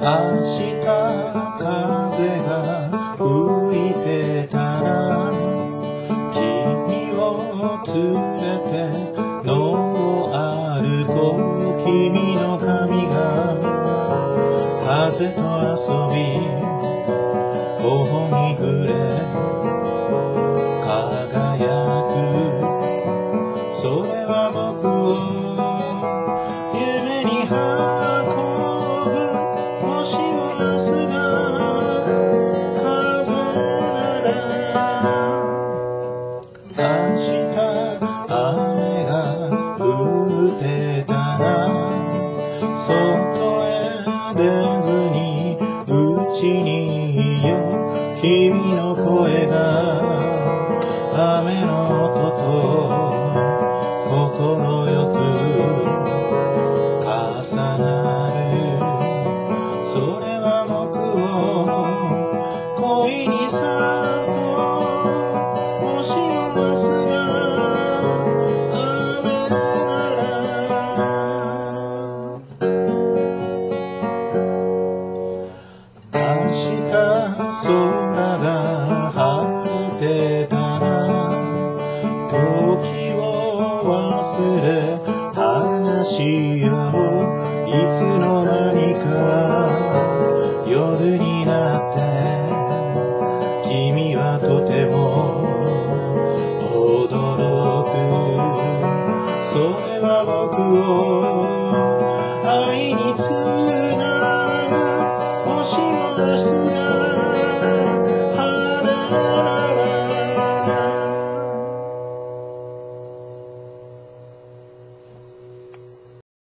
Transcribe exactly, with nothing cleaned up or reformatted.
明日風が吹いてたら君を連れて野を歩こう。君の髪が風と遊び頬に触れ輝く。それは僕を夢に運ぶ。もしも明日が風なら明日雨が降ってたら外へ出ずにうちにいよう。君の声が雨の音と心よく重なる。それは僕を恋に誘う。もしも明日が雨なら明日空が晴れてたら時を忘れ話し合おう。いつの間にか夜になって君はとても驚く。それは僕を愛につ